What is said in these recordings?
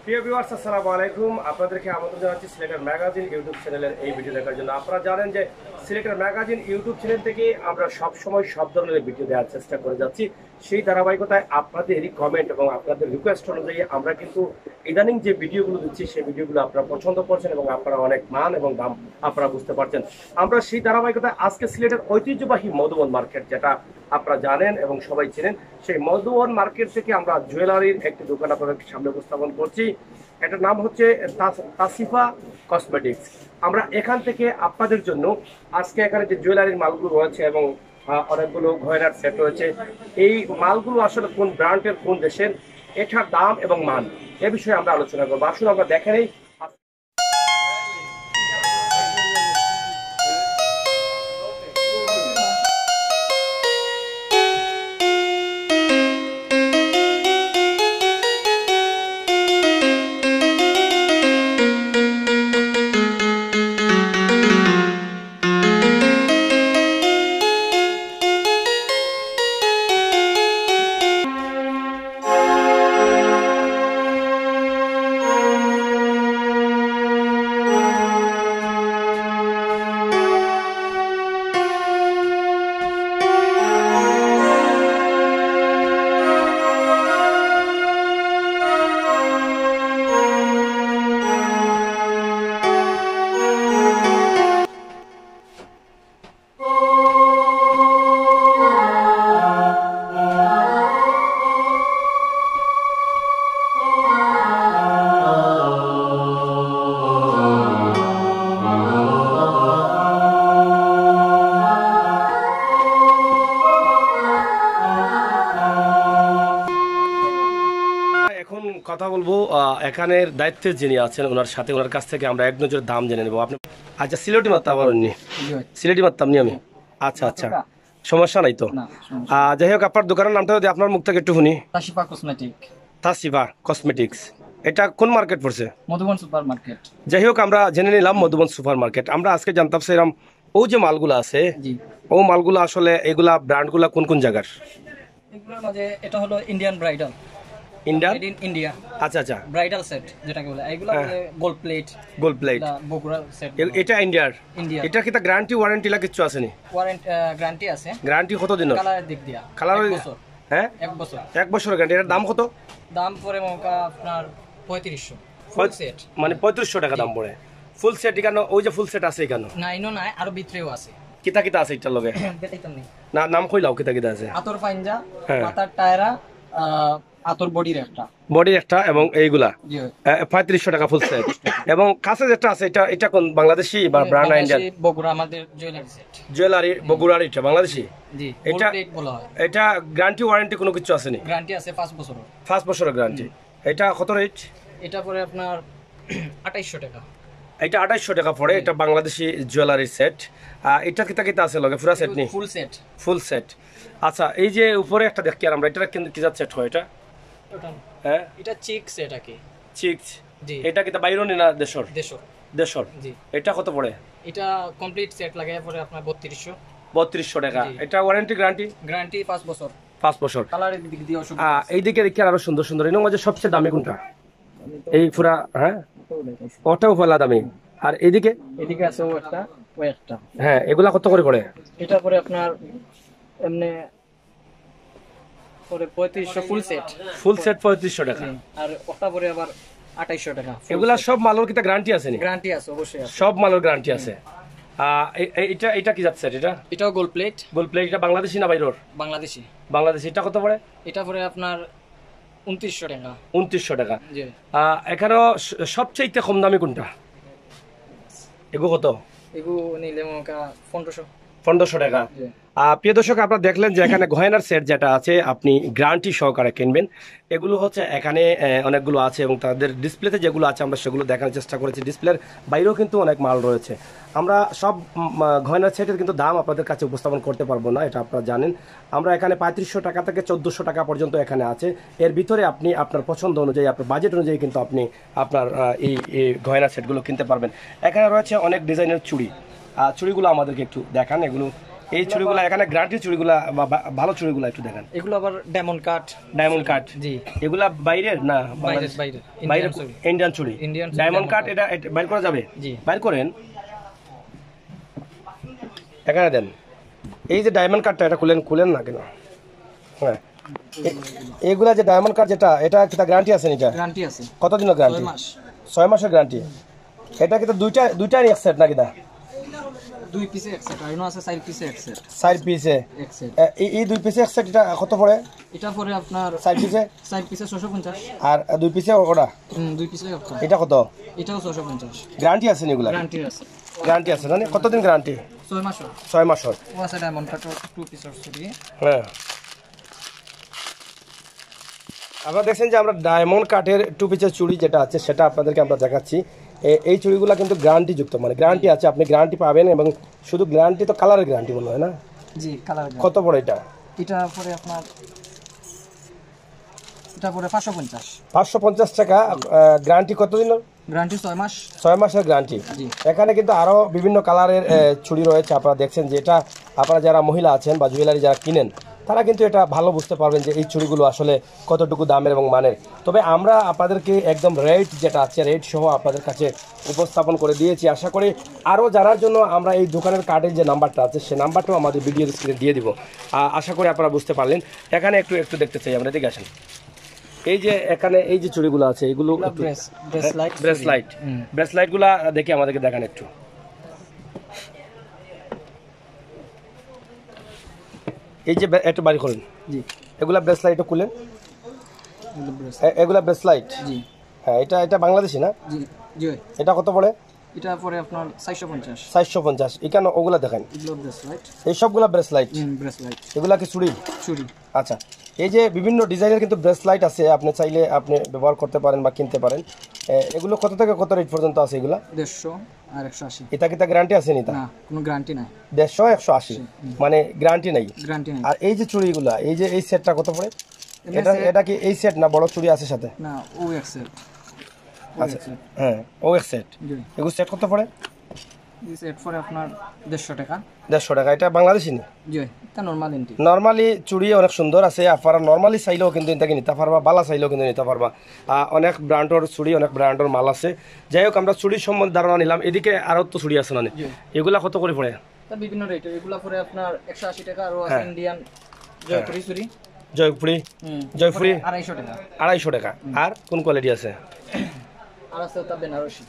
প্রিয় ভিউয়ার্স আসসালামু আলাইকুম। আপনাদেরকে আমন্ত্রণ জানাচ্ছি সিলেটের ম্যাগাজিন ইউটিউব চ্যানেলের এই ভিডিও দেখার জন্য। আপনারা জানেন যে সিলেটের ম্যাগাজিন ইউটিউব চ্যানেল থেকে আমরা সব সময় সব ধরনের ভিডিও দেওয়ার চেষ্টা করে যাচ্ছি। সেই ধারাবাহিকতায় আপনাদের কমেন্ট এবং আপনাদের রিকোয়েস্ট অনুযায়ী আমরা কিন্তু ইদানিং যে ভিডিওগুলো দিচ্ছি সেই ভিডিওগুলো আপনারা পছন্দ করছেন এবং আপনারা অনেক মান এবং দাম আপনারা বুঝতে পারছেন। আমরা সেই ধারাবাহিকতায় আজকে সিলেটের ঐতিহ্যবাহী মধুবন মার্কেট, যেটা আপনারা জানেন এবং সবাই চেনেন, সেই মধুবন মার্কেট থেকে আমরা জুয়েলারির একটি দোকান আপনাদের সামনে উপস্থাপন করছি। এটার নাম হচ্ছে তাসিফা কসমেটিক্স। আমরা এখান থেকে আপনাদের জন্য আজকে এখানে যে জুয়েলারির মালগুলো রয়েছে এবং অনেকগুলো গয়নার সেট রয়েছে, এই মালগুলো আসলে কোন ব্র্যান্ডের, কোন দেশের, এটার দাম এবং মান এ বিষয়ে আমরা আলোচনা করবো। আসুন আমরা দেখে নেই। কথা বলবো এখানের দায়িত্বে যিনি আছেন ওনার সাথে, ওনার কাছ থেকে আমরা এক নজর দাম জেনে নেবো। আপনি আচ্ছা সিলেটি মাত্তা আবার সিলেটি মাত্তাম নি আমি, আচ্ছা আচ্ছা সমস্যা নাই তো। যাই হোক, আপনার দোকানের নামটা যদি আপনার মুখ থেকে একটু শুনি। তাসিফা কসমেটিক। তাসিফা কসমেটিক্স, এটা কোন মার্কেট পড়ছে? Madhuban super market. যাই হোক, আমরা জেনে নিলাম মধুবন সুপার মার্কেট। আমরা আজকে জানতাম সেরকম ও যে মালগুলো আছে, ও মালগুলো আসলে এগুলা ব্র্যান্ডগুলা কোন কোন জায়গার? এগুলোর মাঝে এটা হলো ইন্ডিয়ান ব্রাইডাল। ইন্ডিয়া। আচ্ছা আচ্ছা, ব্রাইডাল সেট যেটাকে বলে, এগুলো gold plate. Gold plate, Bogura set. এটা ইন্ডিয়া। এটা কি তা গ্যারান্টি ওয়ারেন্টি লা কিছু আছে নি? গ্যারান্টি আছে। গ্যারান্টি কত দিন? কালারের দিক দিয়া কালার 1 বছর। হ্যাঁ 1 বছর। 1 বছরের গ্যারান্টি। এর দাম কত? দাম পড়ে মৌকা আপনার 3500 ফুল সেট, মানে 3500 টাকা দাম পড়ে ফুল সেট। এখানে ওই যে ফুল সেট আছে এখানে না, ইনো নাই, আরো ভিতরেও আছে। কিতা কিতা আছে এটার লগে? দেখাইতাম নি না, নাম কইলাও কিতা কিতা আছে। আতর পাঞ্জা, পাতার টায়রা, আতর বডির একটা এবং এইগুলা 3500 টাকা ফুল সেট। এবং কাছে যেটা আছে এটা এটা কোন বাংলাদেশি বা ব্র্যান্ড ইন্ডিয়ান? বগুড়া আমাদের জুয়েলারি সেট। জুয়েলারি বগুড়ার, এটা বাংলাদেশি। জি, এটা বলা হয়। এটা গ্যারান্টি ওয়ারেন্টি কোনো কিছু আছে নি? গ্যারান্টি আছে 5 বছর। 5 বছরের গ্যারান্টি। এটা কত রেট? এটা পরে আপনার 2800 টাকা। এটা 2800 টাকা পড়ে। এটা বাংলাদেশি জুয়েলারি সেট। এটা কিতা কিতা আছে লগে? পুরা সেট নি? Full set. Full set. আচ্ছা, এই যে উপরে একটা দেখি আর আমরা, এটা কিন্তু কি সেট হয় এটা? হ্যাঁ, এটা চিক সেট কি? চিক। জি। এটা কি তা বাইরনি না দেশর? দেশর। দেশর। জি। এটা কত পড়ে? এটা কমপ্লিট সেট লাগায় পরে আপনার 3200। 3200 টাকা। এটা ওয়ারেন্টি গ্যারান্টি? গ্যারান্টি 5 বছর। 5 বছর। কালারের দিক দিয়ে অসুবিধা। এই দিকে দেখি আরো সুন্দর সুন্দর। এর মধ্যে সবচেয়ে দামি কোনটা? এই পুরা, হ্যাঁ ওটাও পয়লা দামি। আর এইদিকে? এদিকে আছে ও একটা। হ্যাঁ, এগুলা কত করে পড়ে? এটা পরে আপনার এমনি পরে 3500 ফুল সেট। ফুল সেট 3500 টাকা। আর ওটা পরে আবার 2800 টাকা। এগুলা সব মালের কি তা গ্যারান্টি আছে নি? গ্যারান্টি আছে, অবশ্যই আছে। সব মালের গ্যারান্টি আছে। এটা এটা কি যাচ্ছে? এটাও গোল্ড প্লেট। Gold plate. এটা বাংলাদেশি না বাইরের? বাংলাদেশি। বাংলাদেশি। এটা কত পড়ে? এটা পরে আপনার 2900 টাকা। 2900 টাকা। জি। এখানে সবচেয়ে কম দামি কোনটা? এগো কত? এগো নিলে মকা 1500। 1500 টাকা। প্রিয় দর্শক, আপনারা দেখলেন যে এখানে গয়নার সেট যেটা আছে আপনি গ্যারান্টি সহকারে কিনবেন। এগুলো হচ্ছে এখানে অনেকগুলো আছে এবং তাদের ডিসপ্লেতে যেগুলো আছে আমরা সেগুলো দেখানোর চেষ্টা করেছি। ডিসপ্লের বাইরেও কিন্তু অনেক মাল রয়েছে। আমরা সব গয়নার সেটের কিন্তু দাম আপনাদের কাছে উপস্থাপন করতে পারবো না, এটা আপনারা জানেন। আমরা এখানে 3500 টাকা থেকে 1400 টাকা পর্যন্ত এখানে আছে। এর ভিতরে আপনি আপনার পছন্দ অনুযায়ী, আপনার বাজেট অনুযায়ী কিন্তু আপনি আপনার এই গয়নার সেটগুলো কিনতে পারবেন। এখানে রয়েছে অনেক ডিজাইনের চুড়ি। চুড়িগুলো আমাদেরকে একটু দেখান। এগুলো এই চুড়িগুলা এখানে গ্যারান্টি চুড়িগুলা ভালো চুড়িগুলা একটু দেখান। এগুলো আবার ডায়মন্ড কাট। ডায়মন্ড কাট, জি। এগুলা বাইরের না? বাইরের। বাইরের ইন্ডিয়ান চুড়ি। ডায়মন্ড কাট এটা বাইর করা যাবে? জি। বাইর করেন, এখানে দেন। এই যে ডায়মন্ড কাটটা এটা খুলেন না কেন? হ্যাঁ, এইগুলা যে ডায়মন্ড কাট যেটা, এটা কি গ্যারান্টি আছে? এটা গ্যারান্টি আছে। কতদিনের গ্যারান্টি? 6 মাস। 6 মাসের গ্যারান্টি। এটা কি দুইটা এক সেট নাকি? দা 2 পিসে এক সেট, আইনো আছে 4 পিসে এক সেট। 4 পিসে এক সেট। এই 2 পিসে এক সেট, এটা কত পড়ে? এটা পরে আপনার 4 পিসে 650। আর 2 পিসে ওটা? 2 পিসে কত? এটা কত? এটাও 650। গ্যারান্টি আছে এগুলা? গ্যারান্টি আছে। গ্যারান্টি আছে মানে কতদিন গ্যারান্টি? 6 মাস। 6 মাসের। ও আছে ডায়মন্ড কাট 2 পিসের চুড়ি। হ্যাঁ, আপনারা দেখছেন যে আমরা ডায়মন্ড কাটের 2 পিসের চুড়ি যেটা আছে সেটা আপনাদেরকে আমরা দেখাচ্ছি। এই চুড়িগুলো কিন্তু গ্যারান্টি যুক্ত, মানে গ্যারান্টি আছে, আপনি গ্যারান্টি পাবেন। এবং শুধু গ্যারান্টি তো কালারের গ্যারান্টি মনে হয় না? জি, কালার। কত পড়ে এটা? এটা পরে আপনার এটা পরে 550। 550 টাকা। গ্যারান্টি কতদিন? গ্যারান্টি 6 মাস। 6 মাসের গ্যারান্টি। এখানে কিন্তু আরো বিভিন্ন কালারের চুড়ি রয়েছে। আপনারা দেখছেন যে এটা আপনারা যারা মহিলা আছেন বা জুয়েলারি যারা কিনেন তারা কিন্তু এটা ভালো বুঝতে পারবেন যে এই চুড়িগুলো আসলে কতটুকু দামের এবং মানের। তবে আমরা আপনাদেরকে একদম রেট যেটা আছে রেট সহ আপনাদের কাছে উপস্থাপন করে দিয়েছি। আশা করি আরও যারার জন্য আমরা এই দোকানের কার্ডের যে নাম্বারটা আছে সে নাম্বারটাও আমাদের ভিডিওর স্ক্রিনে দিয়ে দিব। আশা করি আপনারা বুঝতে পারলেন। এখানে একটু দেখতে চাই আমরা, এদিকে আসেন। এই যে এখানে এই যে চুড়িগুলো আছে এগুলো ব্রেসলাইট গুলা দেখে আমাদেরকে দেখান একটু। এই যে একটু বাড়ি করেন। জি, এগুলা ব্রেসলাইট খুলেন। এগুলা ব্রেসলাইট। জি হ্যাঁ, এটা বাংলাদেশি না? জি জি। এটা কত পড়ে? এটা পরে আপনার 450। 450। এখানে ওগুলা দেখেন, এগুলো ব্রেসলাইট। এই সবগুলা ব্রেসলাইট। এগুলা কি চুড়ি? চুড়ি। আচ্ছা, এই যে বিভিন্ন ডিজাইনের কিন্তু ব্রেসলাইট আছে, আপনি চাইলে আপনি ব্যবহার করতে পারেন বা কিনতে পারেন। এগুলো কত থেকে কত রেট পর্যন্ত আছে? এগুলা 150 আর 180। এটা কি তা গ্যারান্টি আছে? নি না, কোনো গ্যারান্টি নাই। 150 180 মানে গ্যারান্টি নাই। গ্যারান্টি নাই। আর এই যে চুড়িগুলা, এই যে এই সেটটা কত পড়ে? এটা কি এই সেট না বড় চুড়ি আছে সাথে? না, ও এক সেট। আচ্ছা হ্যাঁ, ও এক সেট। এগুলো সেট কত পড়ে? এই সেট পরে আপনার 150 টাকা। 150 টাকা। এটা বাংলাদেশি নি? জি, এটা নরমাল এন্টি। নরমালি চুড়ি অনেক সুন্দর আছে, আপনারা নরমালি চাইলেও কিন্তু এটাকে নিতে পারবা, বালা চাইলেও কিন্তু নিতে পারবা। অনেক ব্র্যান্ডের চুড়ি, অনেক ব্র্যান্ডের মাল আছে। যাই হোক, আমরা চুড়ির সম্বন্ধে ধারণা নিলাম। এদিকে আরও তো চুড়ি আছে না? এগুলা কত করে পড়ে? বিভিন্ন রেটের। এগুলা পরে আপনার 180 টাকা। আর আছে ইন্ডিয়ান জয়পুরি চুড়ি। জয়পুরি 250 টাকা। 250 টাকা। আর কোন কোয়ালিটি আছে? আর আছে তা বেনারসি।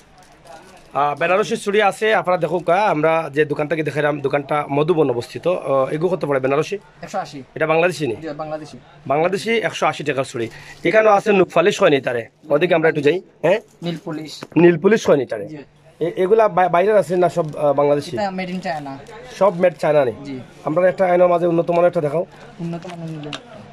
বেনারসি চুড়ি আছে। আপনারা দেখুক, আমরা যে দোকান থেকে দেখালাম দোকানটা মধুবন অবস্থিত। এগুলো কত পড়ে বেনারসি? 180। এটা বাংলাদেশি নি? বাংলাদেশি 180 টাকার চুড়ি। এখানেও আছে নুকফালিশ হয়নি তারে, ওদিকে আমরা একটু যাই। হ্যাঁ, নীল পুলিশ হয়নি তারে। এগুলা বাইরের আছে না সব বাংলাদেশি? Made in China. সব মেড চায়না নেই? আমরা একটা আইনের মাঝে উন্নত মানের একটা দেখাও। উন্নত মানের।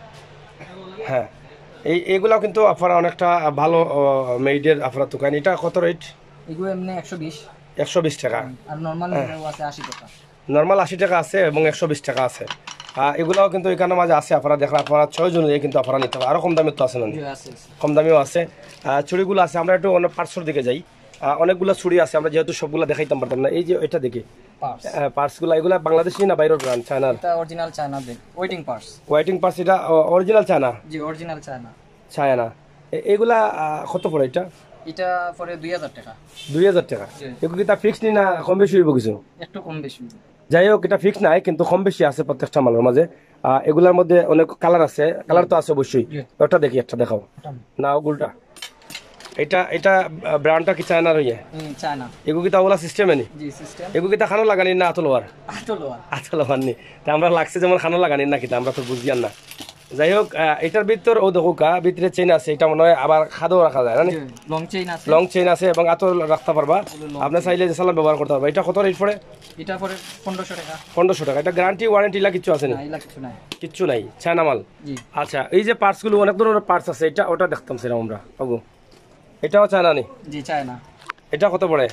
হ্যাঁ, এইগুলাও কিন্তু আপনারা অনেকটা ভালো মেডের আপনারা দোকান। এটা কত রেট? এগুলো এমনি 120। 120 টাকা। আর নরমাল আছে 80 টাকা। নরমাল 80 টাকা আছে এবং 120 টাকা আছে। এগুলাও কিন্তু এখানে মাঝে আছে। আপনারা দেখেন, আপনারা 6 জন কিন্তু আপনারা নিতে পারেন। আরও কম দামের তো আছে না? কম দামেও আছে। চুড়িগুলো আছে। আমরা একটু অনেক পার্সের দিকে যাই। অনেকগুলো চুড়ি আছে, আমরা যেহেতু সবগুলো দেখাইতাম পারতাম না। এই যে এটা দেখি পার্সগুলো, এগুলা বাংলাদেশি না বাইরের ব্র্যান্ড? চায়নার। এটা অরিজিনাল চায়না দেন। Wedding purse. এটা অরিজিনাল চায়না? জি, অরিজিনাল চায়না। এগুলা কত পড়ে? এটা পরে 2000 টাকা। 2000 টাকা। এগুলো কি তা ফিক্স নি না কম বেশি হইব? কিছু একটু কম বেশি। যাই হোক, এটা ফিক্স নাই, কিন্তু কম বেশি আছে প্রত্যেকটা মালের মাঝে। এগুলার মধ্যে অনেক কালার আছে। কালার তো আছে অবশ্যই। ওটা দেখি, একটা দেখাও না। ওগুলটা এটা ব্র্যান্ডটা কি চায়নার? চায়না। এগুলো কি তা ওলা সিস্টেমে নি? এগুলো কি তা খানো লাগানি না আতলোয়ার? আতলোয়ার নি। তা আমরা লাগছে যেমন খানো লাগানি না, কিন্তু আমরা তো বুঝি না। যাই হোক, এটার ভিতর ও দেখো ভিতরে চেইন আছে। এটা মনে হয় আবার খাদও রাখা যায় না? লং চেইন আছে এবং আতর রাখতে পারবা। আপনি চাইলে যে সালাম ব্যবহার করতে পারবা। এটা কত রেট পড়ে? এটা পরে 1500 টাকা। 1500 টাকা। এটা গ্যারান্টি ওয়ারেন্টি কিছু আছে না? কিচ্ছু নাই, চায়না মাল। আচ্ছা, এই যে পার্টস গুলো অনেক ধরনের পার্টস আছে। এটা ওটা দেখতাম সেরকম আমরা। ওগো, এটাও চায়না নি? জি, চায়না। এটা কত পড়ে?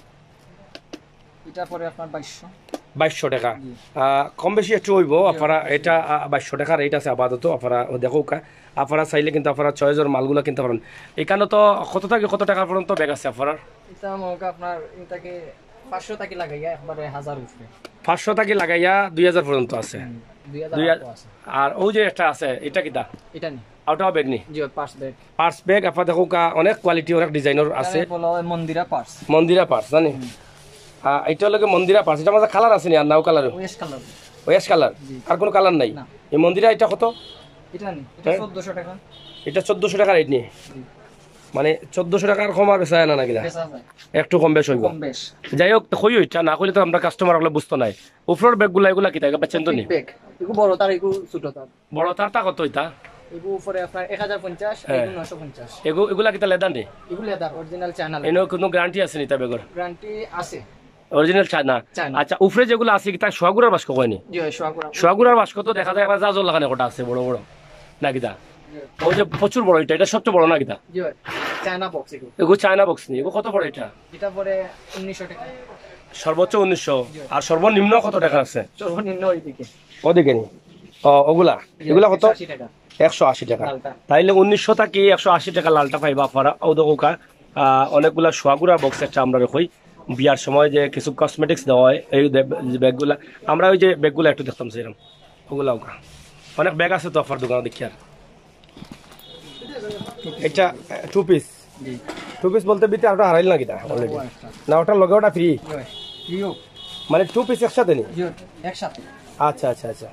এটা পরে আপনার 2200 টাকা। কম বেশি একটু হইব। আপনারা এটা 2200 টাকা রেট আছে আপাতত। আপনারা দেখো, আপনারা চাইলে কিন্তু আপনারা চয়েসের মালগুলো কিনতে পারেন। এখানে তো কত থেকে কত টাকা পর্যন্ত ব্যাগ আছে আপনার? এটা আপনার এটাকে 500 টাকা লাগাইয়া একবারে 1000 উপরে 500 টাকা লাগাইয়া 2000 পর্যন্ত আছে 2000 আর ওই যে একটা আছে এটা কিটা এটা নি আউটাও ব্যাগ নি জি পার্স ব্যাগ আপা দেখো কা অনেক কোয়ালিটি অনেক ডিজাইনের আছে বলো মন্দিরা পার্স জানি এটা লাগে মন্দিরা পার্স এটা মধ্যে কালার আছে নি আর নাও কালার ওয়েস কালার আর কোনো কালার নাই এই মন্দিরা এটা কত এটা নি এটা 1400 টাকা এটা 1400 টাকা রেট নি মানে 1400 টাকার কম আর বেচা না নাকিলা একটু কম বেশ হইব যাই হোক কই এটা না কইলে তো আমরা কাস্টমার হলে বুঝতো নাই উপরের ব্যাগগুলা এগুলা কি থাকে বাচ্চা তো নি ব্যাগ এগু বড় তার এগু ছোট তার বড় তারটা কত এটা এগু উপরে আপনার 1050 এগু 950 এগুলা কি তা লেদার নি এগু লেদার অরিজিনাল চ্যানেল এনো কোনো গ্যারান্টি আছে নি তা ব্যাগের গ্যারান্টি আছে অরিজিনাল চায়না আচ্ছা উপরে যেগুলো আছে কি তা সোয়াগুড়ার বাস্ক কয়নি জি সোয়াগুড়ার বাস্ক তো দেখা যায় আবার জাজল লাগানো কোটা আছে বড় বড় নাকি তা ওই যে প্রচুর বড় এটা সবচেয়ে বড় নাকি তা জি চায়না বক্স এগো চায়না বক্স নি এগো কত পড়ে এটা পড়ে 1900 টাকা সর্বোচ্চ 1900 আর সর্বনিম্ন কত টাকা আছে সর্বনিম্ন ওইদিকে নি ওগুলা এগুলা কত 180 টাকা 180 টাকা তাইলে 1900 টাকা 180 টাকা লালটা পাইবা আপনারা ও দেখো অনেকগুলা সোয়াগুড়া বক্স একটা আমরা রাখই বিয়ার সময় যে কিছু কসমেটিক্স দেওয়া হয় এই ব্যাগগুলা আমরা ওই যে ব্যাগগুলা একটু দেখতাম সেরকম ওগুলা অনেক ব্যাগ আছে তো আপনার দোকানে দেখি আর এটা 2 পিস বলতে বিতে ওটা হারাইল নাকি তা অলরেডি না ওটার লগে ওটা ফ্রি মানে 2 পিস একসাথে নি একসাথে আচ্ছা আচ্ছা আচ্ছা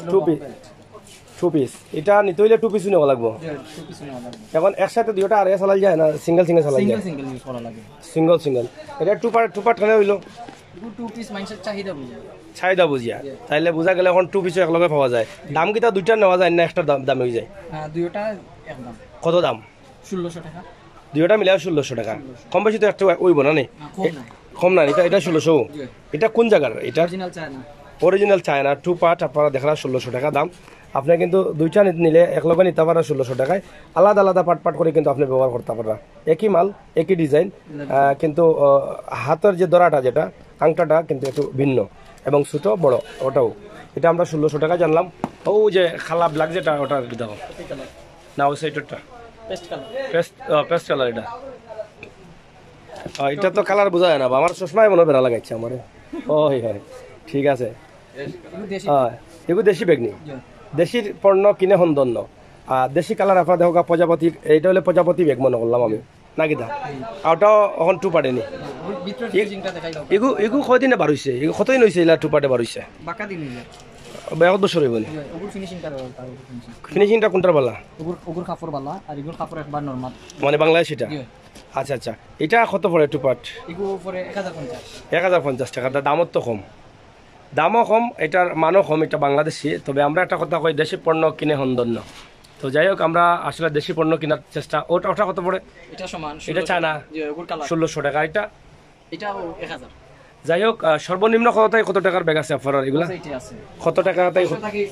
2 পিস এটা নিতে হইলে 2 পিস নেওয়া লাগবে এখন একসাথে দুইটা আর চালাল যায় না সিঙ্গেল চালাল যায় সিঙ্গেল এটা 2 পার্ট খেলে হইলো 2 পিস মাইন্ডসেট চাহিদা বুঝিয়া তাইলে বুঝা গেলে এখন 2 পিস একলগে পাওয়া যায় দাম কিটা দুইটা নেওয়া যায় না একটা দাম হয়ে যায় হ্যাঁ দুইটা একদম কত দাম 1600 টাকা দুইটা মিলে 1600 টাকা কম বেশি তো একটা ওইব না নে কম না এটা 1600 এটা কোন জায়গার এটা অরিজিনাল চায়না 2 পার্ট আপনারা দেখলা 1600 টাকা দাম আপনি কিন্তু দুইটা নিলে একলগে নিতে পারা 1600 টাকায় আলাদা আলাদা পার্ট করে কিন্তু আপনি ব্যবহার করতে পারবেন একই মাল একই ডিজাইন কিন্তু হাতের যে দড়াটা যেটা আংটাটা কিন্তু একটু ভিন্ন এবং ছোট বড় ওটাও এটা আমরা 1600 টাকা জানলাম ও যে খালা ব্ল্যাক যেটা ওটা দেখো না ওই সাইডটা পেস্ট কালার এটা তো কালার বোঝা যায় না আমার চশমায় মনে বেড়া লাগাইছে আমার ওই হয় ঠিক আছে এগুলো দেশি বেগনি দেশির পণ্য কিনে সন্দন্য আর দেশি কালার আপনার দেখো প্রজাপতির এইটা হলে প্রজাপতি বেগ মনে করলাম আমি নাকি দা ওটাও এখন 2 পার্টে নি এগু কয়দিনে বার হইছে এগু কতদিন হইছে এলা 2 পার্টে বার হইছে বাকা দিন বেগ বছর হইব নি ফিনিশিংটা কোনটার বালা ওগুর কাপড় বালা আর এগুর কাপড় একবার নরমাল মানে বাংলাদেশ এটা আচ্ছা আচ্ছা এটা কত পড়ে 2 পার্ট এগু পড়ে 1050 টাকা দামও তো কম এটার মানও কম এটা বাংলাদেশি তবে আমরা একটা কথা কই দেশি পণ্য কিনে সন্দন্য তো যাই হোক আমরা আসলে দেশি পণ্য কেনার চেষ্টা ওটা কত পড়ে এটা সমান এটা চায়না 1600 টাকা এটাও 1000 যাই হোক সর্বনিম্ন কত টাকার ব্যাগ আছে আপনার এগুলা কত টাকা তাই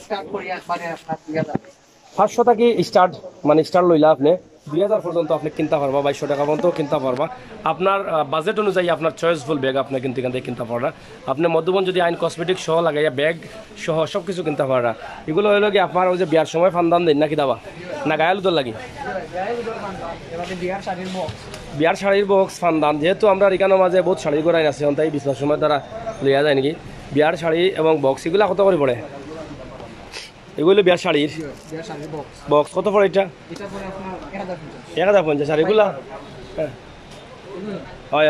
500 টাকা স্টার্ট মানে স্টার্ট লইলা আপনি 2000 পর্যন্ত আপনি কিনতে পারবা 2200 টাকা পর্যন্ত কিনতে পারবা আপনার বাজেট অনুযায়ী আপনার চয়েসফুল ব্যাগ আপনি কিন্তু এখান থেকে কিনতে পারবা আপনি মধুবন যদি আইন কসমেটিক সহ লাগাইয়া ব্যাগ সহ সব কিছু কিনতে পারবা এগুলো হইলো কি আপনার ওই যে বিয়ার সময় ফান্দান দেন নাকি দাবা না গায়ে লুদর লাগি বিয়ার শাড়ির বক্স ফান্দান যেহেতু আমরা এখানে মাঝে বহুত শাড়ি করাই আছে তাই বিশ্বাস সময় দ্বারা লইয়া যায় নাকি বিয়ার শাড়ি এবং বক্স এগুলো কত করে পড়ে এগুলো বিয়ার শাড়ির বক্স কত পড়ে এটা 1050 আর এগুলা হয়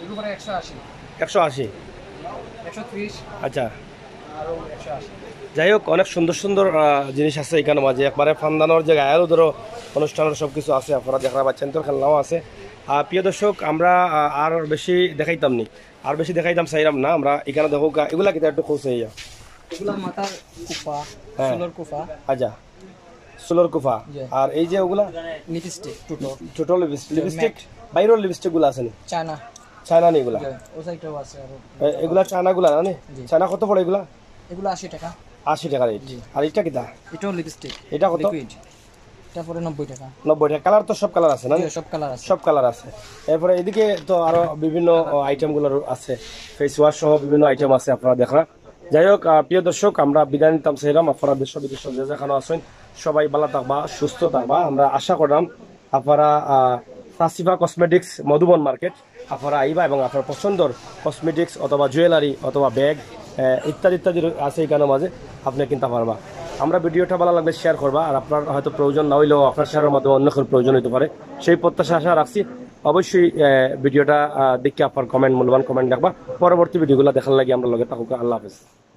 180 আচ্ছা যাই হোক অনেক সুন্দর জিনিস আছে এখানে মাঝে একবারে ফান্দানোর যে গায়েরও ধরো অনুষ্ঠানের সব কিছু আছে আপনারা দেখা পাচ্ছেন তোর খেলনাও আছে আর প্রিয় দর্শক আমরা আর বেশি দেখাইতাম নি আর বেশি দেখাইতাম চাইলাম না আমরা এখানে দেখো এগুলা কিতা একটু খোঁজ হইয়া এগুলা মাথার কুফা সোলার কুফা আচ্ছা সোলার কুফা আর এই যে ওগুলা লিপস্টিক ছোট লিপস্টিক বাইরের লিপস্টিক গুলো আছে নি চায়না নি এগুলা ও সাইডেও আছে আর এগুলা চায়না গুলা না নি চায়না কত পড়ে এগুলা 80 টাকা রেট আর এটা কিটা এটাও লিপস্টিক এটা কত এটা পড়ে 90 টাকা কালার তো সব কালার আছে না সব কালার আছে এরপরে এদিকে তো আরো বিভিন্ন আইটেম গুলো আছে ফেস ওয়াশ সহ বিভিন্ন আইটেম আছে আপনারা দেখা যাই হোক প্রিয় দর্শক আমরা বিদায় নিতাম সেরাম আপনারা দেশ বিদেশ যেখানে আছেন সবাই ভালো থাকবা সুস্থ থাকবা আমরা আশা করলাম আপনারা তাসিফা কসমেটিক্স মধুবন মার্কেট আপনারা আইবা এবং আপনার পছন্দর কসমেটিক্স অথবা জুয়েলারি অথবা ব্যাগ ইত্যাদি ইত্যাদি আছে এখানে মাঝে আপনি কিনতে পারবা। আমরা ভিডিওটা ভালো লাগলে শেয়ার করবা, আর আপনার হয়তো প্রয়োজন না হইলেও আপনার শেয়ারের মাধ্যমে অন্য কেউ প্রয়োজন হতে পারে, সেই প্রত্যাশা আশা রাখছি। অবশ্যই ভিডিওটা দেখে আপনার কমেন্ট মূল্যবান কমেন্ট দেখবা। পরবর্তী ভিডিওগুলো দেখার লাগে আমরা লগে থাকুক। আল্লাহ হাফেজ।